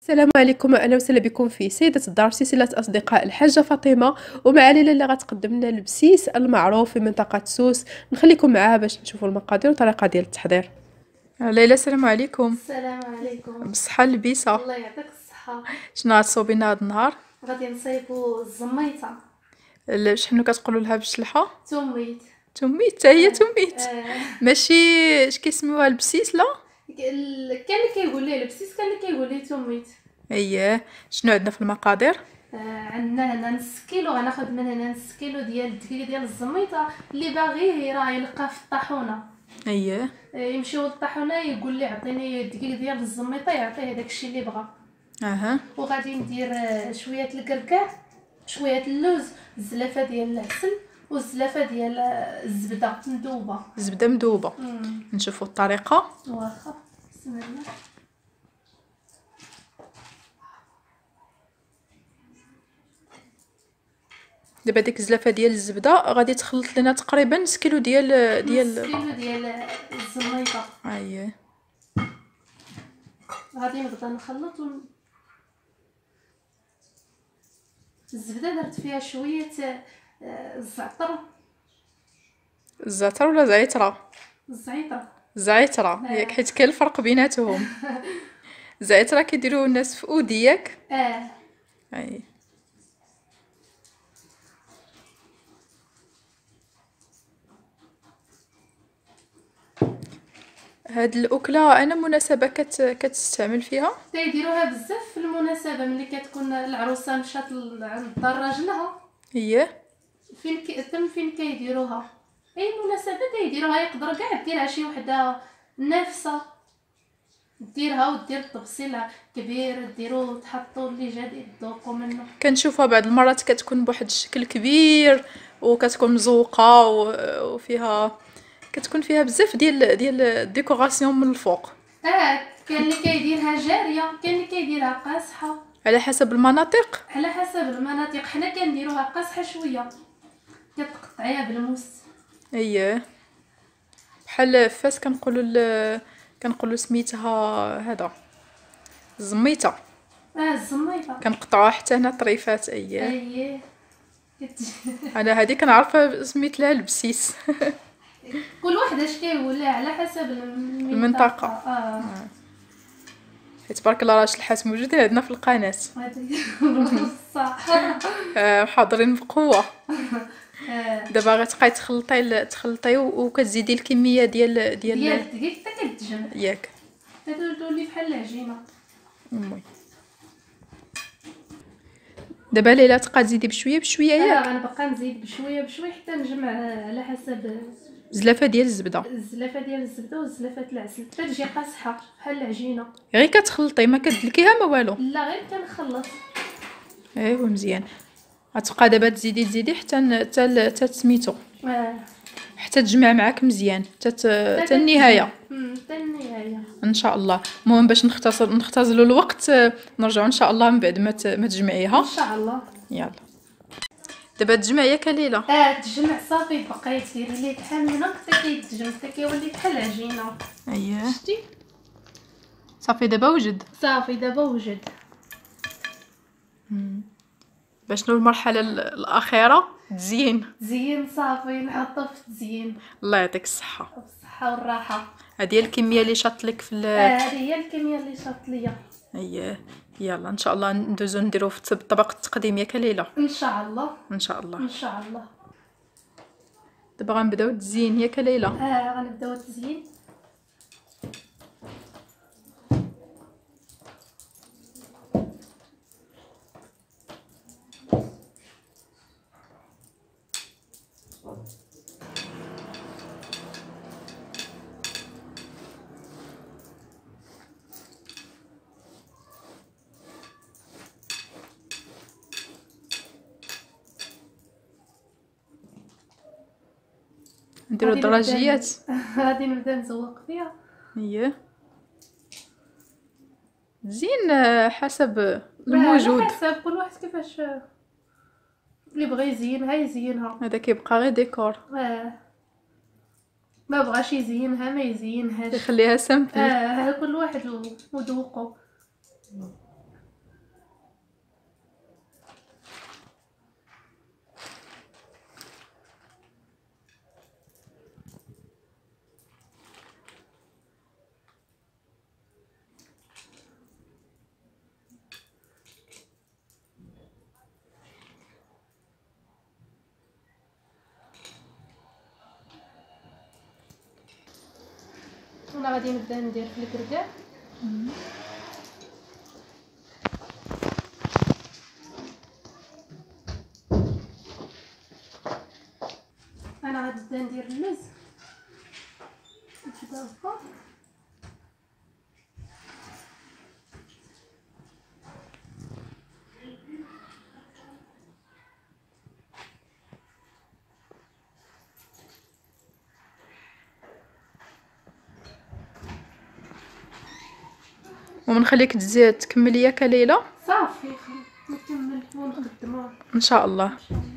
السلام عليكم، اهلا وسهلا بكم في سيدة الدار سلسلة اصدقاء الحاجة فاطمة. ومع ليلى اللي غتقدم لنا البسيس المعروف في منطقة سوس. نخليكم معاها باش نشوفوا المقادير والطريقة ديال التحضير. ليلى السلام عليكم. السلام عليكم. بصحة اللبيسة. الله يعطيك الصحة. شنو غتصوبي لنا هاد النهار؟ غادي نصايبو الزميطة. شنو كتقولوا لها بالشلحة؟ توميت. توميت، حتى هي توميت. آه. ماشي اش كيسميوها البسيس؟ لا. كان اللي كيقول ليه البسيس، كان اللي كيقول ليه توميت. اييه، شنو عندنا في المقادير؟ عندنا هنا نص كيلو، غناخد من هنا نص كيلو ديال الدقيق ديال الزميطة. اللي باغي راه يلقاه في الطاحونه. اييه. يمشيو للطاحونه يقول لي عطيني الدقيق ديال الزميطة، يعطيه داكشي اللي بغا. اها. وغادي ندير شويه الكركاع، شويه اللوز، الزلافه ديال العسل، والزلافه ديال الزبده مذوبه. زبدة مذوبة. نشوفوا الطريقة. واخا بسم الله. دابا ديك الزلافه ديال الزبده غادي تخلط لنا تقريبا نص كيلو ديال نص كيلو ديال الزميطه. اييه. غادي نبدا نخلط الزبده درت فيها شويه الزعتر. الزعتر ولا زعتره؟ الزعتر. زعتره ياك، حيت كاين الفرق بيناتهم. الزعتره كيديروه الناس في اودياك. اي. هاد الاكله انا مناسبه كتستعمل فيها. تيديروها بزاف في المناسبه، ملي كتكون العروسه مشات عند دار راجلها. اييه. فين كيديروها؟ اي مناسبه تيديروها. يقدر كاع ديرها شي وحده نافسه، ديرها ودير الطبسيل كبير، ديروه تحطوا اللي جا تذوقوا منه. كنشوفها بعض المرات كتكون بواحد الشكل كبير وكتكون مزوقه وفيها كتكون فيها بزاف ديال الديكوراسيون من الفوق. كاين اللي كيديرها جاريه، كاين اللي كيديرها قاصحه، على حسب المناطق. على حسب المناطق. حنا كنديروها قاصحه شويه، كتقطعيها بالموس. اييه. بحال فاس كنقولوا سميتها هذا الزميته. الزميطه. كنقطعوها حتى هنا طريفات. اييه. اييه. انا هذه كنعرفها سميت لها البسيس. كل واحد اش كيقول لها على حسب المنطقه. حيت تبارك الله راه شلحات موجودين عندنا في القناه. صح. حاضرين بقوه. دابا غتبقاي تخلطي وكتزيدي الكميه ديال الدقيق حتى كتجمع ياك، تولي بحال العجينه. المهم دابا ليلى تبقى تزيدي بشويه بشويه ياك. غنبقى نزيد بشويه بشويه حتى نجمع على حسب زلافه ديال الزبده. الزلافه ديال الزبده وزلافه العسل حتى تجي قاصحه بحال العجينه. غير كتخلطي ما كدلكيها ما والو. لا غير كنخلط. ايوا مزيان. غتبقى دابا تزيدي حتى سميتو، حتى تجمع معاك مزيان حتى النهايه. حتى النهايه ان شاء الله. المهم باش نختزلوا الوقت، نرجعوا ان شاء الله من بعد ما تجمعيها ان شاء الله. يلا دابا تجمع ياك ليلى. تجمع صافي، بقيت ديري ليه بحال من حتى كيتجمع حتى كيولي بحال العجينه. اييه شتي صافي دابا وجد. صافي دابا وجد. شنو المرحله الاخيره؟ تزيين صافي نحطو في التزيين. الله يعطيك الصحه. بالصحه والراحه. هذه هي الكميه اللي شاط لك في هذه هي الكميه اللي شاط ليا. اييه. يلا ان شاء الله ندوزو نديرو في الطبق التقديم ياك ليلى. ان شاء الله. ان شاء الله. ان شاء الله. دابا غنبداو التزيين ياك ليلى. غنبداو التزيين. نديرو الدراجيات. غادي نبدا نزوق فيها. اييه زين حسب الموجود. على حسب كل واحد كيفاش اللي بغى يزينها يزينها. هذا كيبقى غير ديكور. ما بغاش يزينها ما يزينهاش، يخليها سامبل. كل واحد وذوقه. انا غادي نبدا ندير في الكركاع. انا غنبدا ندير اللوز نبدا هكا. ومنخليك تزيد تكملي ياك ليلى. صافي نكمل ونخدمو ان شاء الله.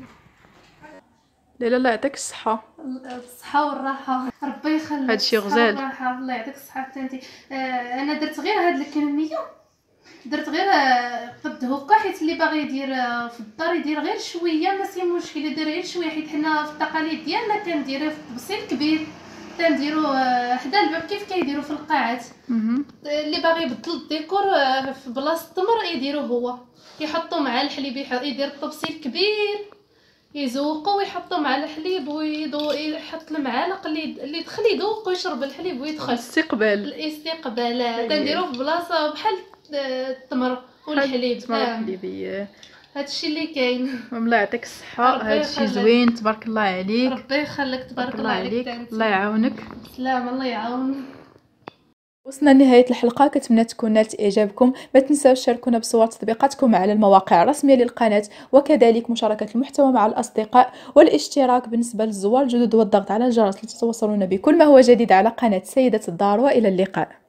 ليلى الله يعطيك الصحه. الصحه والراحه ربي يخليك. هادشي غزال. الراحه الله يعطيك الصحه حتى انت. انا درت غير هاد الكميه، درت غير قد هكا، حيت اللي باغي يدير في الدار يدير غير شويه ماشي مشكل، يدير غير شويه، حيت حنا في التقاليد ديالنا كنديروه في الطبسيل كبير، كنديرو حدا الباب كيف كيديروا في القاعات. اللي باغي يبدل الديكور في بلاصه التمر يديرو هو، يحطوا مع الحليب، يدير الطبسيل كبير يزوقوا ويحطوا مع الحليب يحط المعالق اللي يدخل يذوق ويشرب الحليب ويدخل. الاستقبال كنديروه في بلاصه بحال التمر والحليب. هادشي اللي كاين. الله يعطيك الصحه. هادشي زوين تبارك الله عليك. ربي يخليك تبارك الله عليك. الله يعاونك. سلام الله يعاون. وصلنا لنهاية الحلقة، كنتمنى تكون نالت إعجابكم. ما تنساوش تشاركونا بصور تطبيقاتكم على المواقع الرسمية للقناة، وكذلك مشاركة المحتوى مع الأصدقاء والاشتراك بالنسبة للزوار الجدد والضغط على الجرس لتتوصلون بكل ما هو جديد على قناة سيدة الدار. وإلى اللقاء.